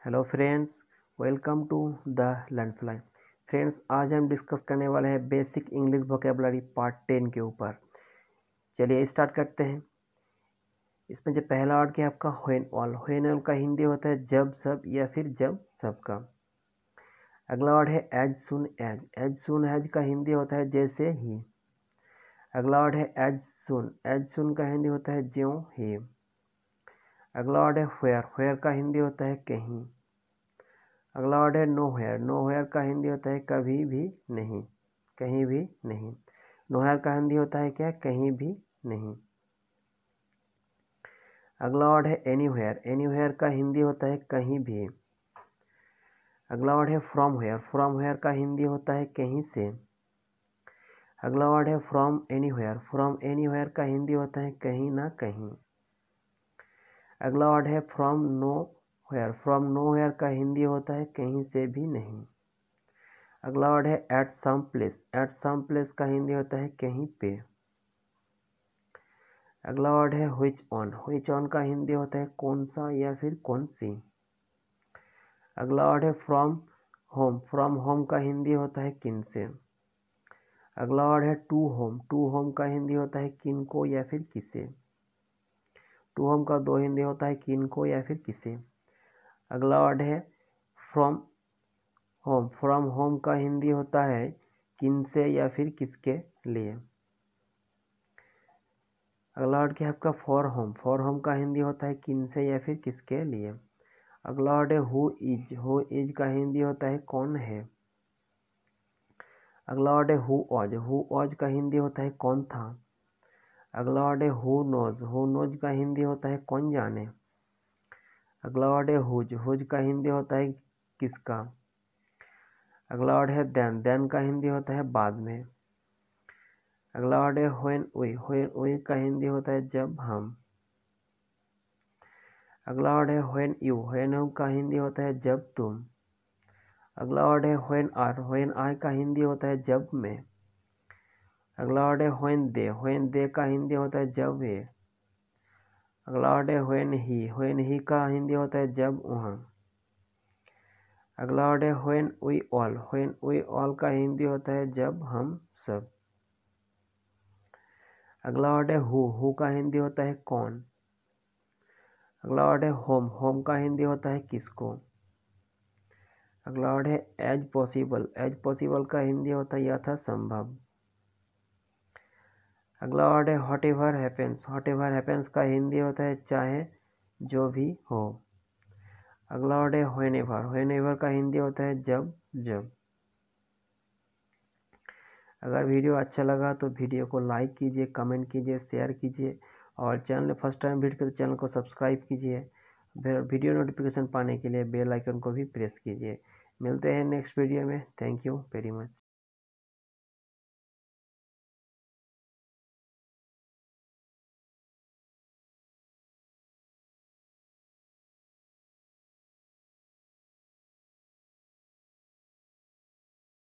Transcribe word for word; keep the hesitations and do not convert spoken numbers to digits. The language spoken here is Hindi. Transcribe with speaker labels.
Speaker 1: Hello friends, welcome to the Learnfly. Friends, आज हम डिस्कस करने वाले हैं basic English vocabulary part ten के ऊपर। चलिए स्टार्ट करते हैं। इसमें जो पहला वर्ड क्या है आपका व्हेन ऑल। व्हेन ऑल का हिंदी होता है जब सब या फिर जब सबका। अगला वर्ड है as soon as. As soon as का हिंदी होता है जैसे ही। अगला वर्ड है एज सुन। एज सुन का हिंदी होता है ज्यों ही। अगला वर्ड है व्हेयर। व्हेयर का हिंदी होता है कहीं। अगला वर्ड है नो हेयर। नो हेयर का हिंदी होता है कभी भी नहीं, कहीं भी नहीं। नो हेयर का हिंदी होता है क्या, कहीं भी नहीं। अगला वर्ड है एनीवेयर। एनीवेयर का हिंदी होता है कहीं भी। अगला वर्ड है फ्रॉम वेयर। फ्रॉम वेयर का हिंदी होता है कहीं से। अगला वर्ड है फ्रॉम एनीवेयर। फ्रॉम एनीवेयर का हिंदी होता है कहीं ना कहीं। अगला वर्ड है from nowhere. From nowhere का हिंदी होता है कहीं से भी नहीं। अगला वर्ड है at some place. At some place का हिंदी होता है कहीं पे। अगला वर्ड है व्हिच ऑन। व्हिच ऑन का हिंदी होता है कौन सा या फिर कौन सी। अगला वर्ड है फ्रॉम होम। फ्रॉम होम का हिंदी होता है किन से। अगला वर्ड है टू होम। टू होम का हिंदी होता है किन को या फिर किसे। टू होम का दो हिंदी होता है किन को या फिर किसे। अगला वर्ड है फ्रॉम होम। फ्रॉम होम का हिंदी होता है किन से या फिर किसके लिए। अगला वर्ड क्या है आपका फॉर होम। फॉर होम का हिंदी होता है किन से या फिर किसके लिए। अगला वर्ड है हु इज। हु इज का हिंदी होता है कौन है। अगला वर्ड है हु ऑज। हु ऑज का हिंदी होता है कौन था। अगला वर्ड है हु नोज। हु नोज का हिंदी होता है कौन जाने। अगला वर्ड है हुज। हुज का हिंदी होता है किसका। अगला वर्ड है देन। देन का हिंदी होता है बाद में। अगला वर्ड है व्हेन वी। व्हेन वी का हिंदी होता है जब हम। अगला वर्ड है व्हेन यू। व्हेन यू का हिंदी होता है जब तुम। अगला वर्ड है व्हेन आर। व्हेन आई का हिंदी होता है जब मैं। अगला वर्ड है व्हेन दे। व्हेन दे का हिंदी होता है जब वे। अगला वर्ड है व्हेन ही। व्हेन ही का हिंदी होता है जब वहाँ। अगला वर्ड है when we all. When we all का हिंदी होता है जब हम सब। अगला वर्ड है हु। हु का हिंदी होता है कौन। अगला वर्ड है होम। होम का हिंदी होता है किसको। अगला वर्ड है एज पॉसिबल। एज पॉसिबल का हिंदी होता है यथासंभव। अगला वर्ड है whatever happens. Whatever happens का हिंदी होता है चाहे जो भी हो। अगला वर्ड है व्हेन एवर। व्हेन एवर का हिंदी होता है जब जब। अगर वीडियो अच्छा लगा तो वीडियो को लाइक कीजिए, कमेंट कीजिए, शेयर कीजिए और चैनल फर्स्ट टाइम विजिट करें तो चैनल को सब्सक्राइब कीजिए। वीडियो नोटिफिकेशन पाने के लिए बेल आइकन को भी प्रेस कीजिए। मिलते हैं नेक्स्ट वीडियो में। Thank you very much.